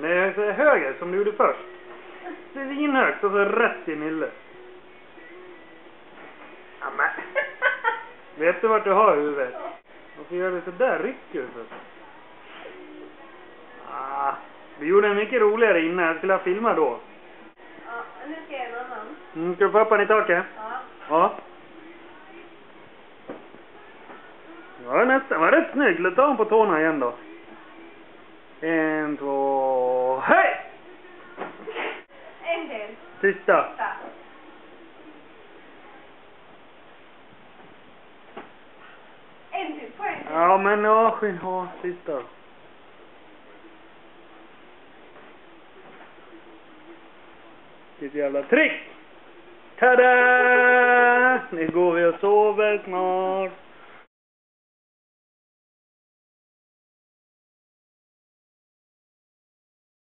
Det är så höger som du gjorde först. Svinhögt och så rätt i Mille. Amen. Vet du vart du har huvudet? Varför gör du så där? Rycker du för? Vi gjorde en mycket roligare innan. Jag skulle ha filmat då. Ja, nu ska jag en annan. Ska du få upp den i taket? Ja. Ja. Ja, nästan. Var rätt snygg. Ta honom på tårna igen då. 1, 2, hej! En del. Sista. En till, på en till. Ja, men ja, sista. Vilket jävla trick! Tada! Nu går vi och sover snart.